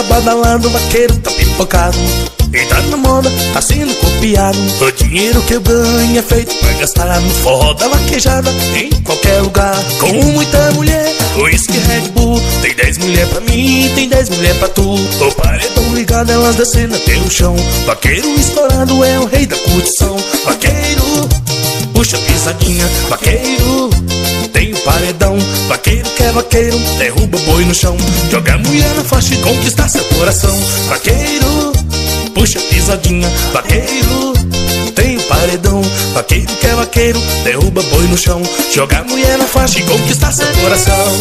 badalado, vaqueiro tá pipocado. E tá na moda, tá sendo copiado. O dinheiro que eu ganho é feito pra gastar no forró da vaquejada, em qualquer lugar, com muita mulher. Whisky, Red Bull, tem 10 mulher pra mim, tem 10 mulher pra tu. O paredão ligado, elas descendo até o chão. Vaqueiro estourado é o rei da curtição. Vaqueiro, puxa pisadinha, vaqueiro, tem o paredão. Vaqueiro que é vaqueiro, derruba boi no chão. Joga a mulher na faixa e conquista seu coração. Vaqueiro, puxa pisadinha, vaqueiro, tem o paredão. Vaqueiro que é vaqueiro, derruba boi no chão. Joga a mulher na faixa e conquista seu coração.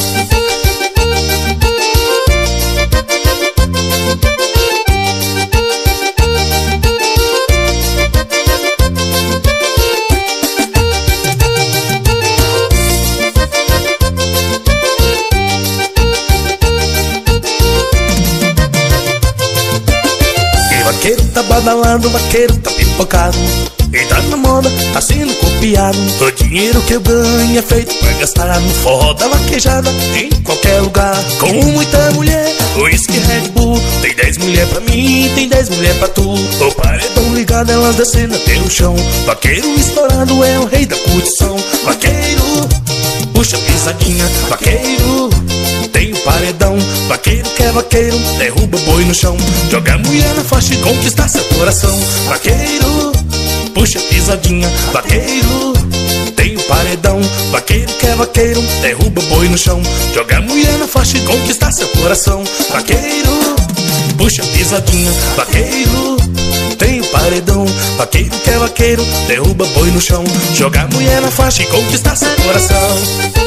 Vaqueiro tá badalado, vaqueiro tá pipocado. E tá na moda, tá sendo copiado. O dinheiro que eu ganho é feito pra gastar no forró da vaquejada, em qualquer lugar, com muita mulher. Whisky, Red Bull, tem 10 mulher pra mim, tem 10 mulher pra tu. O paredão ligado, elas descendo até o chão. Vaqueiro estourado é o rei da curtição. Vaqueiro, puxa pisadinha, vaqueiro, tem o paredão. Vaqueiro que é vaqueiro, derruba boi no chão. Joga a mulher na faixa e conquista seu coração. Vaqueiro, puxa pisadinha, vaqueiro, tem o paredão. Vaqueiro que é vaqueiro, derruba boi no chão. Joga a mulher na faixa e conquista seu coração. Vaqueiro, puxa pisadinha, vaqueiro, tem o paredão. Vaqueiro que é vaqueiro, derruba boi no chão. Joga a mulher na faixa e conquista seu coração.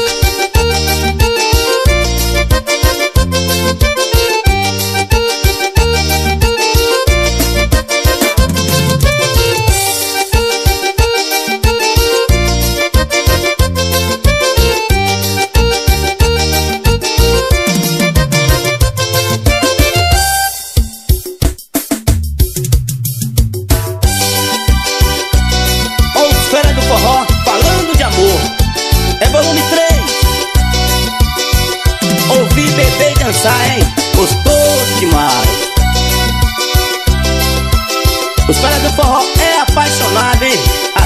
Gostoso demais. Os caras do forró é apaixonado, hein?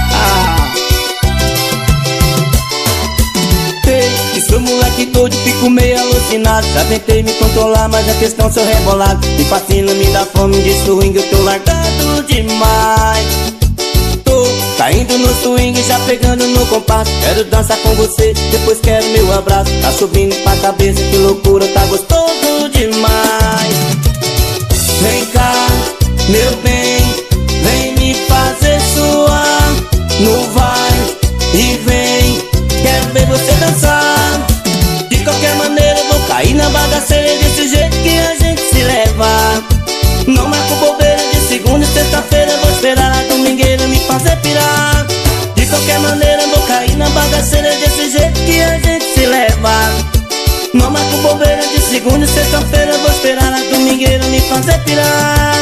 Ei, sou moleque doido, fico meio alucinado. Já tentei me controlar, mas a questão sou rebolado. Me fascina, me dá fome de swing, eu tô largado demais. Tô caindo no swing, já pegando no compasso. Quero dançar com você, depois quero meu abraço. Tá subindo pra cabeça, que loucura, tá gostoso demais. Vem cá, meu bem, vem me fazer suar. No vai e vem, quero ver você dançar. De qualquer maneira eu vou cair na bagaceira, desse jeito que a gente se leva. Não marco bobeira, de segunda e sexta-feira vou esperar a domingueira me fazer pirar. De qualquer maneira eu vou cair na bagaceira, desse jeito que a gente se leva. Não marco bobeira, de segunda e sexta-feira vou esperar a domingueira me fazer pirar.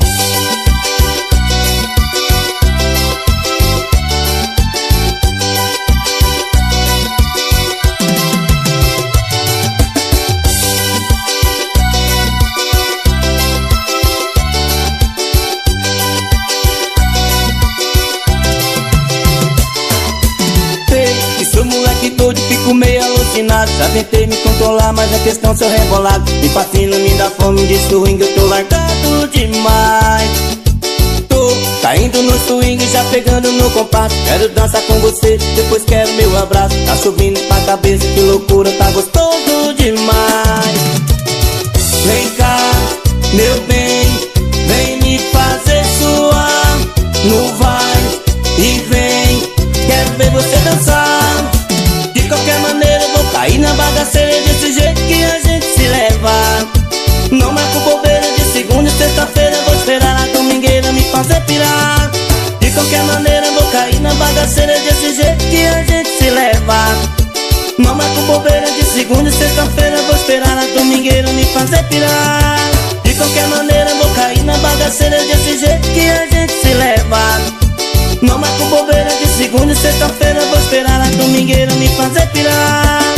Sou moleque doido, fico meio alucinado. Já tentei me controlar, mas a questão sou rebolado. Me fascina, me dá fome de swing, eu tô largado demais. Tô caindo no swing, já pegando no compasso. Quero dançar com você, depois quero meu abraço. Tá subindo pra cabeça, que loucura, tá gostoso demais. Vem cá, meu bem, vem me fazer suar. No vai e vem, quero ver você dançar. De qualquer maneira eu vou cair na bagaceira, desse jeito que a gente se leva. Não marco bobeira, de segunda e sexta-feira vou esperar a domingueira me fazer pirar. De qualquer maneira eu vou cair na bagaceira, desse jeito que a gente se leva. Não marco bobeira, de segunda e sexta-feira vou esperar a domingueira me fazer pirar. De qualquer maneira eu vou cair na bagaceira, desse jeito que a gente se leva. Não marco bobeira, de segunda e sexta-feira vou esperar a domingueira me fazer pirar.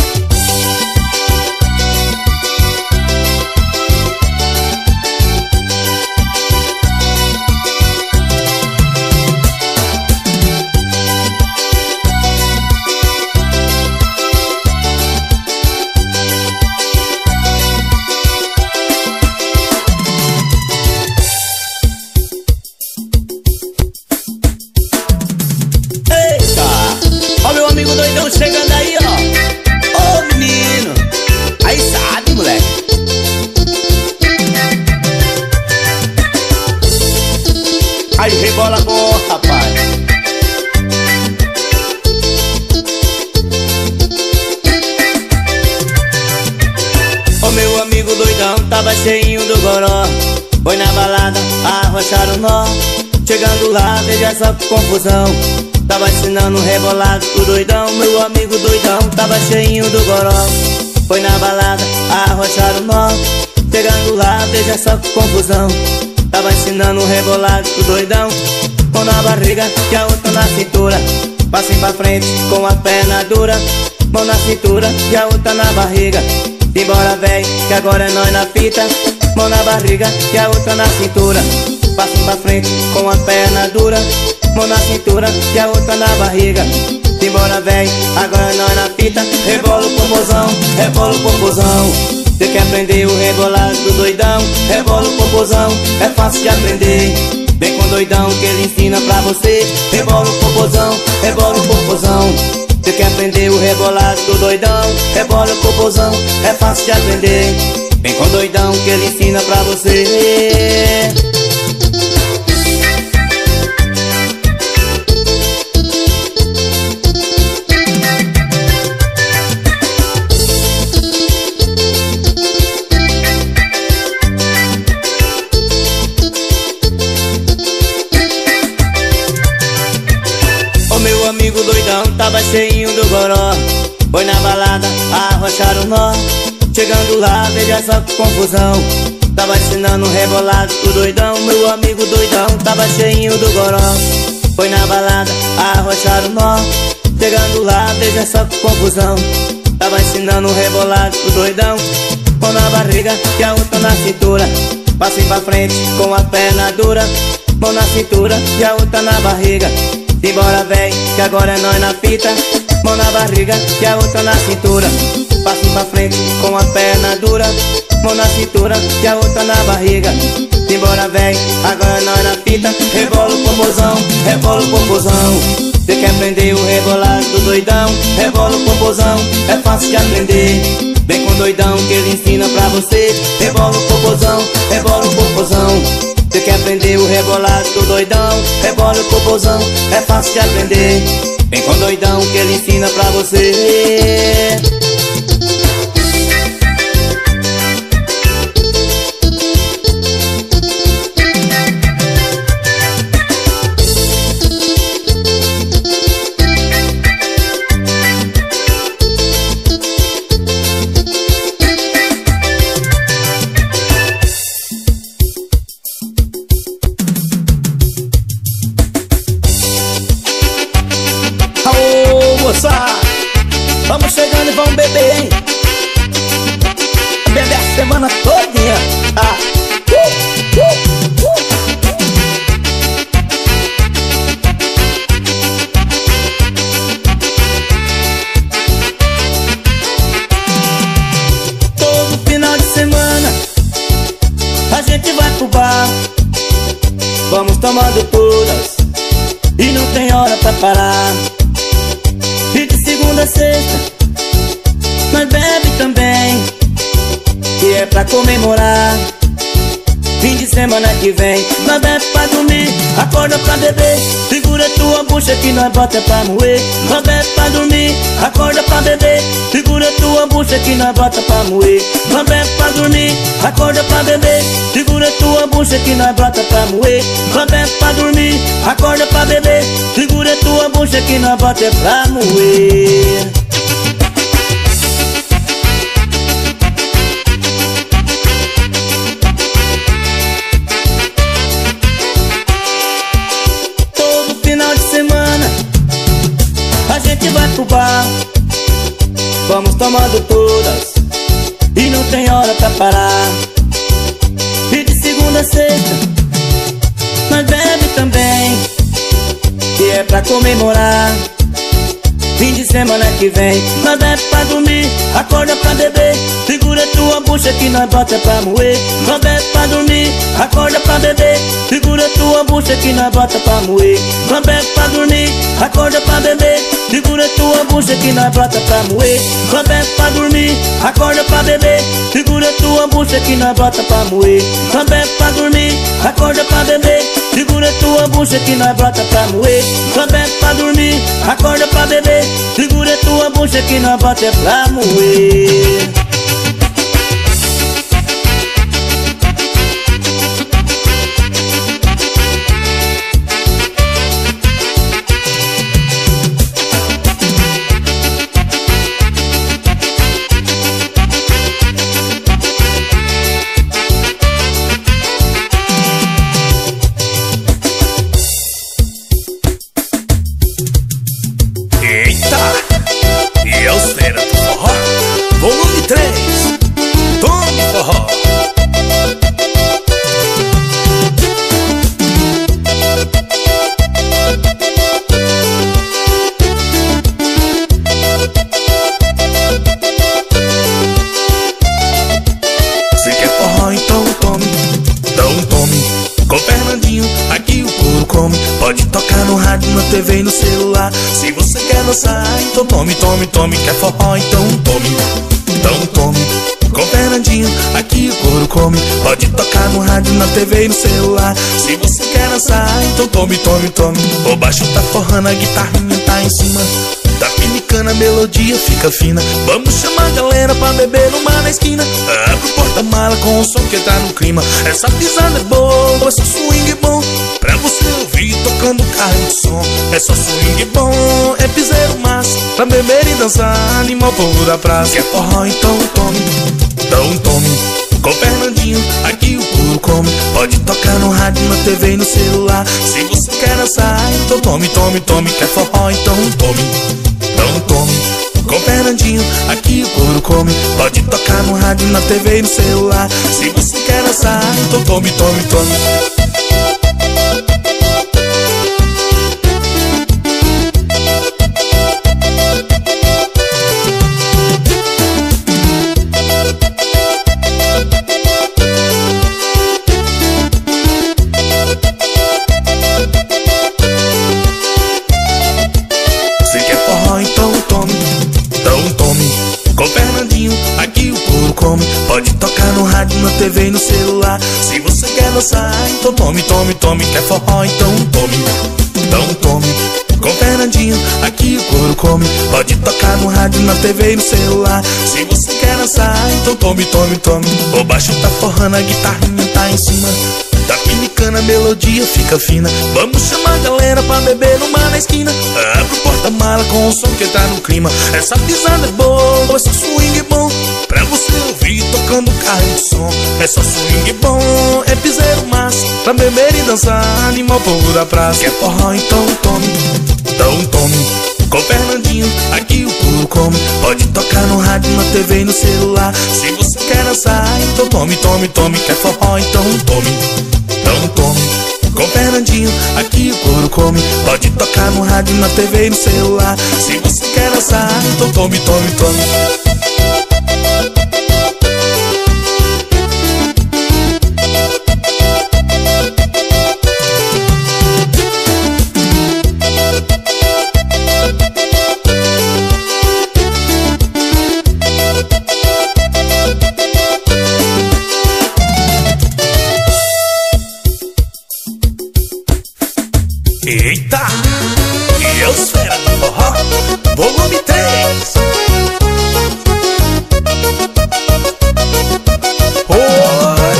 Tamo chegando aí, ó. Ô menino, aí sabe, moleque. Aí rebola bom, rapaz. O meu amigo doidão tava cheinho do goró. Foi na balada, arrocharam o nó. Chegando lá, veja só que confusão. Tava ensinando rebolado pro doidão. Meu amigo doidão tava cheinho do goró. Foi na balada, arrocharam o nó. Chegando lá, veja só que confusão. Tava ensinando rebolado pro doidão. Mão na barriga e a outra na cintura. Passem pra frente com a perna dura. Mão na cintura e a outra na barriga. Simbora véi, que agora é nós na fita. Mão na barriga e a outra na cintura. Passem pra frente com a perna dura. Mão na cintura e a outra na barriga. Simbora véi, agora é nós na fita. Rebola o popozão, rebola o popozão. Você quer aprender o rebolado do doidão? Rebola o popozão, é fácil de aprender. Vem com o doidão que ele ensina pra você. Rebola o popozão, rebola o popozão. Você quer aprender o rebolado do doidão? Rebola o popozão, é fácil de aprender. Vem com o doidão que ele ensina pra você. Meu amigo doidão tava cheinho do goró. Foi na balada, arrocharam o nó. Chegando lá, veja só que confusão. Tava ensinando rebolado pro doidão. Meu amigo doidão tava cheinho do goró. Foi na balada, arrocharam o nó. Chegando lá, veja só que confusão. Tava ensinando rebolado pro doidão. Mão na barriga e a outra na cintura. Passem pra frente com a perna dura. Mão na cintura e a outra na barriga. Simbora véi, que agora é nós na fita. Mão na barriga e a outra na cintura. Passem pra frente com a perna dura. Mão na cintura e a outra na barriga. Simbora véi, agora é nós na fita. Rebola o popozão, rebola o popozão. Você quer aprender o rebolado do doidão? Rebola o popozão, é fácil de aprender. Vem com o doidão que ele ensina pra você. Rebola o popozão, rebola o popozão. Você quer aprender o rebolado do doidão? Rebola o popozão, é fácil de aprender. Vem com o doidão que ele ensina pra você. Vamos chegando e vamos beber, hein? Beber a semana todinha. Todo final de semana a gente vai pro bar. Vamos tomando todas e não tem hora pra parar. E de segunda a sexta nós bebe também, que é pra comemorar. Fim de semana que vem nós bebe pra dormir, acorda pra beber. Segura tua bucha que nós bota pra moer. Nós bebe pra dormir, acorda pra beber. Segura tua bucha que nós bota pra moer. Nós bebe pra dormir, acorda pra beber. Segura tua bucha que nós bota pra moer. Nós bebe pra dormir, acorda pra beber. Segura tua bucha que nós bota pra moer. Todo final de semana a gente vai pro bar. Vamos tomando todas e não tem hora pra parar. E de segunda a sexta nós bebe também, que é pra comemorar. Fim de semana que vem nós bebe pra dormir, acorda pra beber. Segura tua bucha que nós bota pra moer. Nós bebe pra dormir, acorda pra beber. Segura tua bucha que nós bota pra moer. Nós bebe pra dormir, acorda pra beber. Segura tua bucha bucha que nós brota pra moer. Só bebe pra dormir, acorda pra beber. Segura tua bucha que nós brota pra moer. Só bebe pra dormir, acorda pra beber. Segura tua bucha que nós brota pra moer. Só bebe pra dormir, acorda pra beber. Segura tua bucha que nós brota pra moer. TV e no celular. Se você quer dançar, então tome, tome, tome. Quer forró, então tome, então tome. Com Fernandinho, aqui o couro come. Pode tocar no rádio, na TV e no celular. Se você quer dançar, então tome, tome, tome. O baixo tá forrando, a guitarrinha tá em cima. Tá pinicando, a melodia fica fina. Vamos chamar a galera pra beber numa na esquina. Abre o porta-mala com o som que tá no clima. Essa pisada é boa, esse swing é bom pra você ouvir tocando carro de som. É só swing bom, é piseiro massa pra beber e dançar, animal povo da praça. Quer forró, então tome, então tome. Com Fernandinho, aqui o couro come. Pode tocar no rádio, na TV e no celular. Se você quer dançar, então tome, tome, tome. Quer forró, então tome, então tome. Com Fernandinho, aqui o couro come. Pode tocar no rádio, na TV e no celular. Se você quer dançar, então tome, tome, tome. Pode tocar no rádio, na TV e no celular. Se você quer dançar, então tome, tome, tome. Quer forró, então tome, então tome. Com Fernandinho, aqui o couro come. Pode tocar no rádio, na TV e no celular. Se você quer dançar, então tome, tome, tome. O baixo tá forrando, a guitarrinha tá em cima. Tá pinicando, a melodia fica fina. Vamos chamar a galera pra beber numa na esquina. Abre o porta-mala com o som que tá no clima. Essa pisada é boa, esse swing é bom pra você ouvir tocando carro de som. É só swing bom, é piseiro massa pra beber e dançar, animal povo da praça. Quer forró, então tome, então tome. Com Fernandinho, aqui o couro come. Pode tocar no rádio, na TV e no celular. Se você quer dançar, então tome, tome, tome. Quer forró, então tome, então tome. Com Fernandinho, aqui o couro come. Pode tocar no rádio, na TV e no celular. Se você quer dançar, então tome, tome, tome. Eita! E eu Fera do Forró, volume 3. Oi!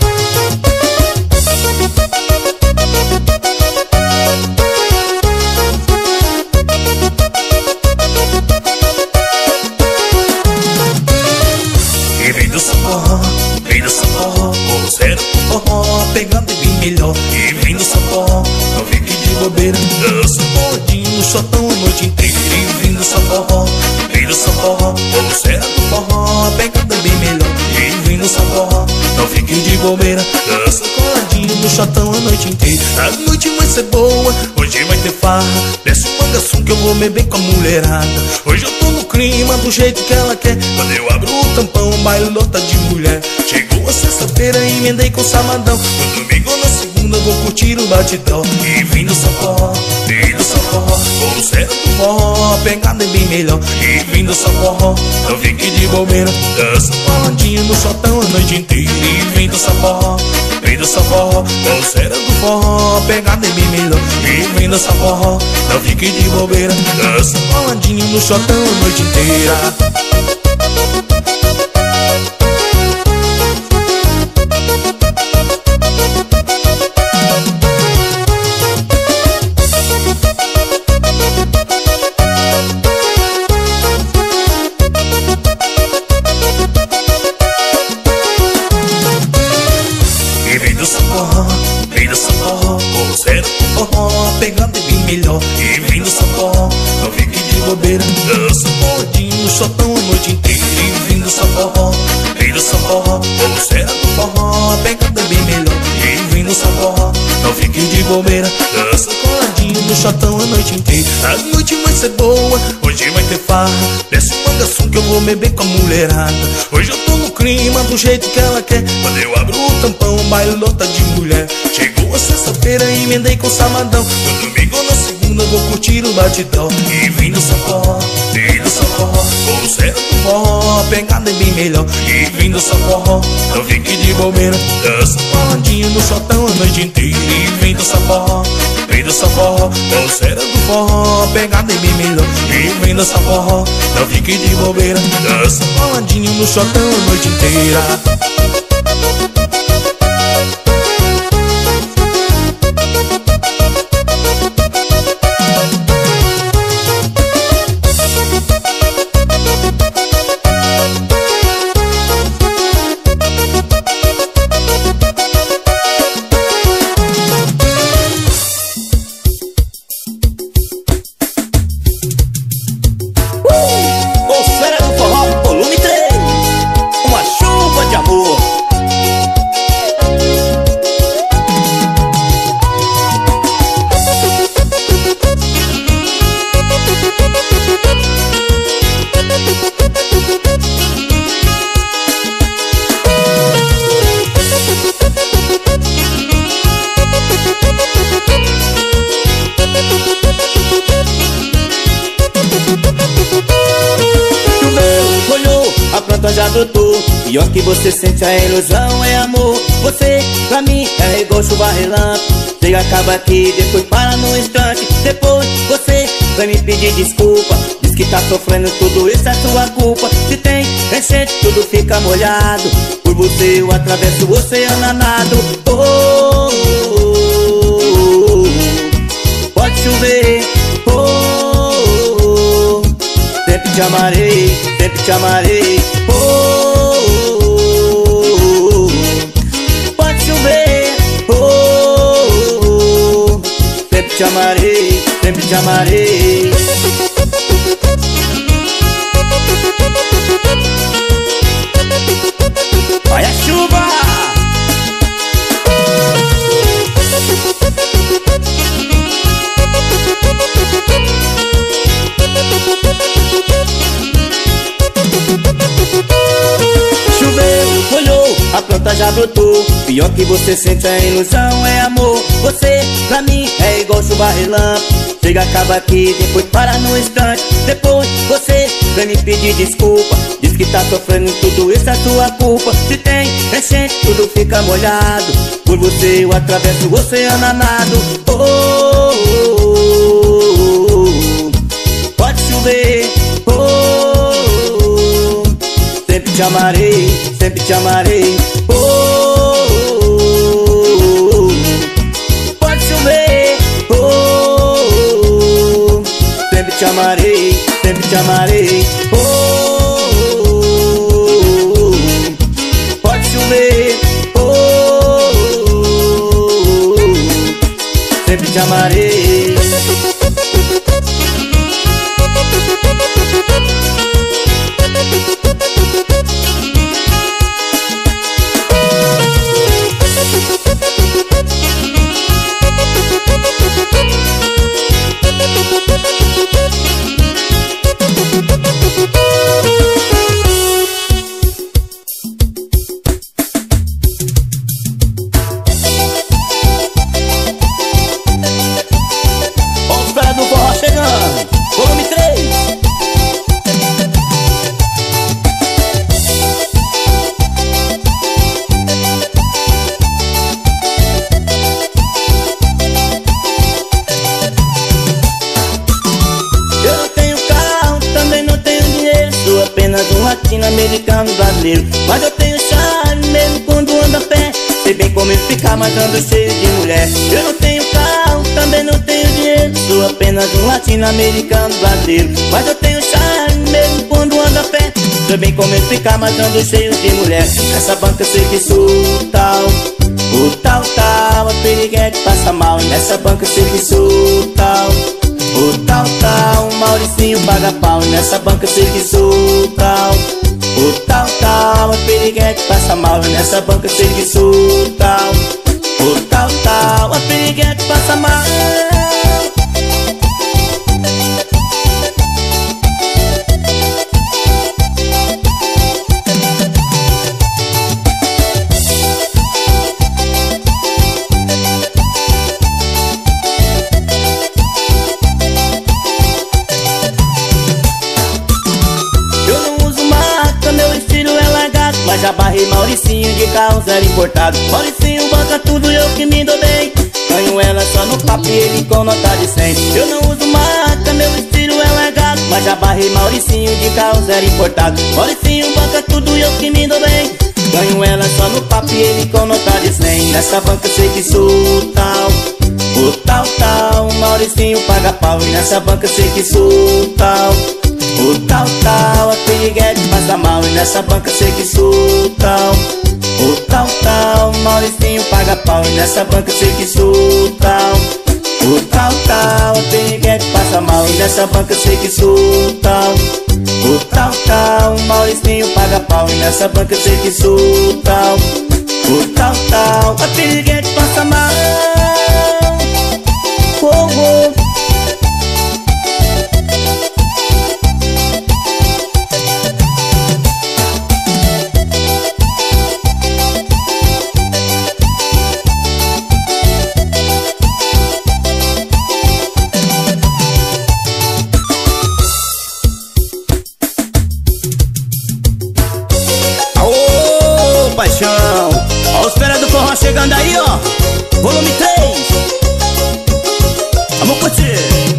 E vem do forró, vem do forró, o Fera do Forró, pegando bem melhor. E vem do forró, não fique de bobeira, dança gordinho no chotão a noite inteira. E vem do forró, vem do forró, o Fera do Forró, pegando bem melhor. E vem do forró, não fique de bobeira, dança gordinho no chotão a noite inteira. A noite vai ser boa, hoje vai ter farra. Desce o mangaçum que eu vou beber com a mulherada. Hoje eu tô no clima do jeito que ela quer. Quando eu abro o tampão, o baile lota de mulher. Chegou a sexta-feira e emendei com sabadão. No domingo ou na segunda eu vou curtir o batidão. E vem do forró, vem do forró, com o Fera do Forró, pegada é bem melhor. E vindo só forró, não fique de bobeira. Dança baladinha no chotão a noite inteira. E vindo só forró, pulseira do forró, pegada é bem melhor. E vindo só forró, não fique de bobeira. Dança baladinha no chotão a noite inteira. Pegando é bem melhor. E vindo só forró, não fique de bobeira. Dança boladinho no chotão a noite inteira. E vindo só forró, pulseira do forró, pegando é bem melhor. E vindo só forró, não fique de bobeira. Dança coladinho no chotão a noite inteira. A noite vai ser boa, hoje vai ter farra. Desce uma garçom que eu vou beber com a mulherada. Hoje eu tô no clima do jeito que ela quer. Quando eu abro o tampão, baile lota de mulher. Chegou a sexta-feira e emendei com sabadão. No domingo ou na segunda vou curtir o batidão. E vindo só forró, pulseira do forró, pegada é bem melhor. E vindo só forró, não fique de bobeira. Dança baladinha no chotão a noite inteira. E vindo só forró, pulseira do forró, pegada é bem melhor. E vindo só forró, não fique de bobeira. Dança baladinha no chotão a noite inteira. Já brotou, pior que você sente a ilusão é amor. Você, pra mim, é igual chuva relâmpago. Chega, acaba aqui, depois para no instante. Depois você vai me pedir desculpa. Diz que tá sofrendo tudo isso, é sua culpa. Se tem enchente, tudo fica molhado. Por você eu atravesso o oceano a nado. Oh, oh, oh, oh. Pode chover, oh, oh, oh. Sempre te amarei, sempre te amarei. Oh, oh, oh, oh. Pode chover, oh, oh, oh. Sempre te amarei, sempre te amarei. Vai a chuva! Choveu, molhou, a planta já brotou. Pior que você sente a ilusão é amor. Você, pra mim, é igual chuva relâmpago. Chega, acaba aqui, depois para no instante. Depois você vem me pedir desculpa. Diz que tá sofrendo tudo isso, é sua culpa. Se tem enchente, tudo fica molhado. Por você eu atravesso o oceano a nado. Oh, oh, oh, oh, oh. Pode chover, oh, oh, oh. Sempre te amarei, sempre te amarei. Oh, oh, oh, oh. Pode chover, oh, oh, oh. Sempre te amarei, sempre te amarei. Oh, oh, oh, oh. Pode chover, oh, oh, oh. Sempre te amarei. apenas um latino-americano brasileiro. Mas eu tenho charme mesmo quando ando a pé. Sei bem como ficar, mas ando cheio de mulher. Eu não tenho carro, também não tenho dinheiro. Sou apenas um latino-americano brasileiro. Mas eu tenho charme mesmo quando ando a pé. Sei bem como ficar, mas ando cheio de mulher. Nessa banca eu sei que sou tal, o tal, a piriguete passa mal. Nessa banca eu sei que sou tal, o tal, o Mauricinho paga pau. Nessa banca eu sei que sou tal, o tal, a piriguete passa mal. Nessa banca eu sei que sou tal, o tal, a piriguete passa mal. Mas já barrei Mauricinho de carro zero importado. Mauricinho banca tudo, eu que me dou bem. Ganho ela só no papo e ele com nota de 100. Eu não uso marca, meu estilo é largado. Mas já barrei Mauricinho de carro zero importado. Mauricinho banca tudo, eu que me dou bem. Ganho ela só no papo e ele com nota de 100. Nessa banca eu sei que sou tal, o tal, Mauricinho paga pau. E nessa banca eu sei que sou tal, o tal, a piriguete passa mal. E nessa banca eu sei que sou tal, o tal, Mauricinho paga pau. E nessa banca eu sei que sou tal, o tal, a piriguete passa mal. E nessa banca eu sei que sou tal, o tal, Mauricinho paga pau. E nessa banca eu sei que sou tal, o tal, a piriguete passa mal. Oh, oh. Ó os fera do forró chegando aí, ó. Volume 3. Vamos curtir.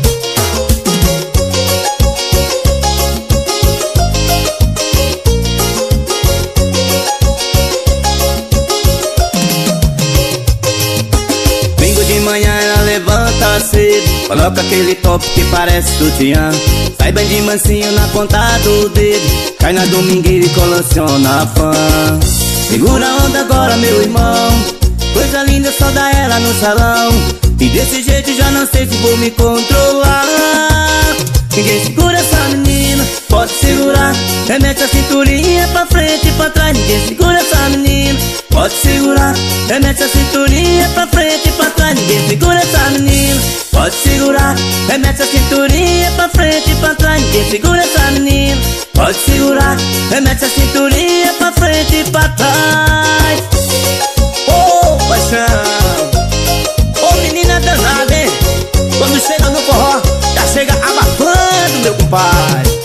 Domingo de manhã ela levanta cedo, coloca aquele top que parece sutiã. Sai bem de mansinho na ponta do dedo, cai na domingueira e coleciona a fã. Segura a onda agora, meu irmão, coisa linda só dá ela no salão. E desse jeito já não sei se vou me controlar. Ninguém segura essa menina, pode segurar. Remete a cinturinha pra frente e pra trás. Ninguém segura essa menina, pode segurar. Remete a cinturinha pra frente e pra trás. Ninguém segura essa menina, pode segurar. Remete a cinturinha pra frente e pra trás. Ninguém segura essa menina, pode segurar. Remete a cinturinha pra frente e pra trás. Ô, paixão, ô menina danada, hein? Quando chega no forró, já chega abafando, meu compadre.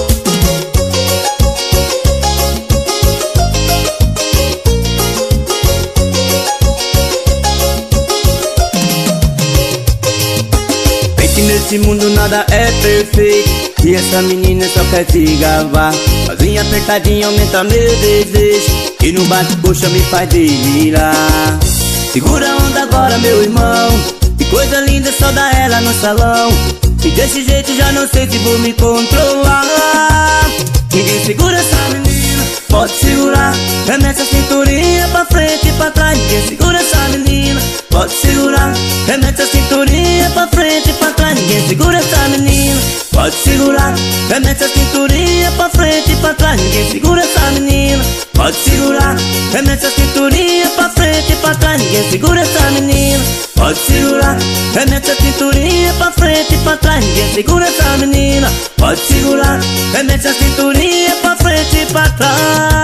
Vem que nesse mundo nada é perfeito, e essa menina só quer te gabar. Sozinha apertadinha aumenta meu desejo, e no bate-coxa me faz delirar. Segura a onda agora, meu irmão, que coisa linda só dá ela no salão. E desse jeito já não sei se vou me controlar. Ninguém segura essa menina, pode segurar. Remete a cinturinha pra frente e pra trás. Ninguém segura essa menina, pode segurar. Remete a cinturinha pra frente e pra trás. Ninguém segura essa menina, pode segurar. Remete a cinturinha pra frente e pra trás. Ninguém segura essa menina, pode segurar. Remete a cinturinha pra frente e pra trás. Ninguém segura essa menina, pode segurar. Remete a cinturinha pra frente e pra trás. Ninguém segura essa menina, pode segurar. Remete a cinturinha pra frente e pra trás.